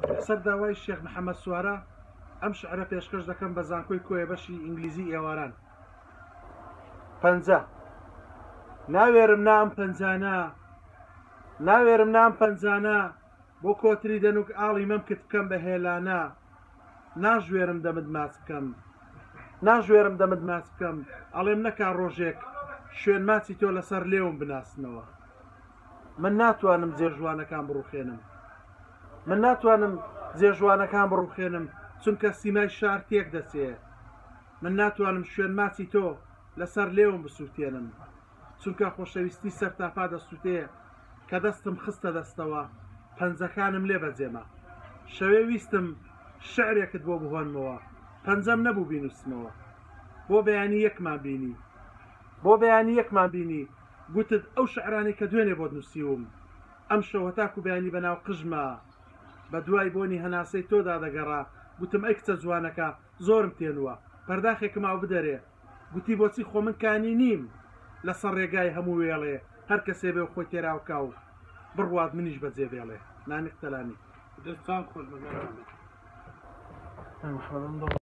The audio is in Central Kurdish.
لەسەر داوای شێخ محەممەد سوارە ئەم شعرە پێشکەش دەکەم بە زانکۆی کۆیەبەشی ئینگلیزی ئێواران. پەنجە ناوێرم نام پەنجانە، ناوێرم نام پەنجانە، بۆ کۆتری دەنوک ئاڵی مەم کت بکەم بە هێلانە. ناژوێرم دەمت ماچ بکەم، ناژوێرم دەمت ماچ بکەم، ئەڵێم نەکا ڕۆژێک شوێن ماچی تۆ لەسەر لێوم بناسنەوە. من ناتوانم جێژوانەکان بڕوخێنم، من ناتوانم جێژوانەکان بڕوخێنم، چونکە سیمای شار تێک دەچێ. من ناتوانم شوێن ماچی تۆ لەسەر لێوم بسووتێنم، چونکە خۆشەویستی سەرتاپا دەسووتێ کە دەستم خستە دەستەوە پەنجەکانم لێ بەجێمە. شەوێ ویستم شعرێکت بۆ بهۆنمەوە، پەنجەم نەبوو بینوسمەوە. بۆ بەیانی یەکمان بینی، بۆ بەیانی یەکمان بینی، گوتت ئەو شعرانی کە دوێنێ بۆ نووسیوم ئەم شەوە تاکو بەیانی بەناو قژمە. بە دوای بۆنی هەناسەی تۆدا دەگەڕا، گوتم ئەی کچە جوانەکە زۆرم تێنووە، پەرداخێکم ئاو بدەرێ. گوتی بۆچی خۆ من کانی نیم لەسەر ڕێگای هەموو وێڵێ، هەر کەسێ بێ خۆی تێراوکە و بڕوات منیش بەجێ بێڵێ. نانی قتەلانی